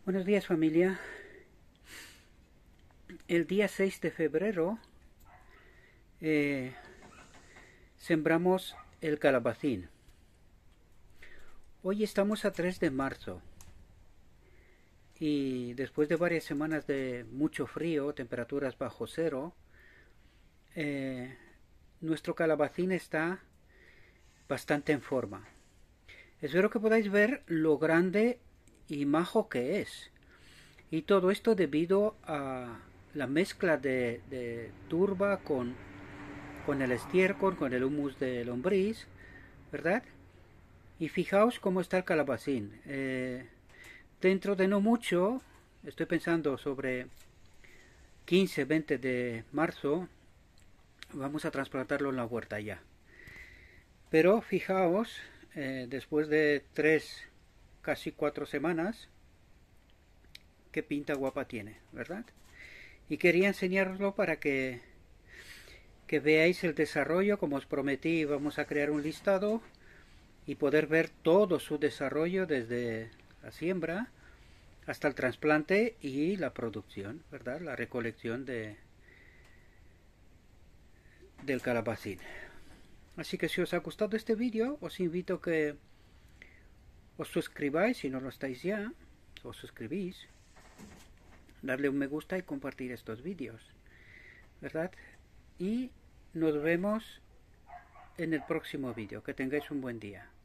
Buenos días, familia. El día 6 de febrero sembramos el calabacín. Hoy estamos a 3 de marzo y después de varias semanas de mucho frío, temperaturas bajo cero, nuestro calabacín está bastante en forma. Espero que podáis ver lo grande y majo que es. Y todo esto debido a la mezcla de turba con el estiércol, con el humus de lombriz, ¿verdad? Y fijaos cómo está el calabacín. Dentro de no mucho, estoy pensando sobre 15, 20 de marzo, vamos a trasplantarlo en la huerta ya. Pero fijaos, después de 3, casi 4 semanas, qué pinta guapa tiene, ¿verdad? Y quería enseñaroslo para que veáis el desarrollo. Como os prometí, vamos a crear un listado y poder ver todo su desarrollo desde la siembra hasta el trasplante y la producción, ¿verdad? La recolección del calabacín. Así que si os ha gustado este vídeo, os invito a que os suscribáis si no lo estáis ya, os suscribís, darle un me gusta y compartir estos vídeos, ¿verdad? Y nos vemos en el próximo vídeo. Que tengáis un buen día.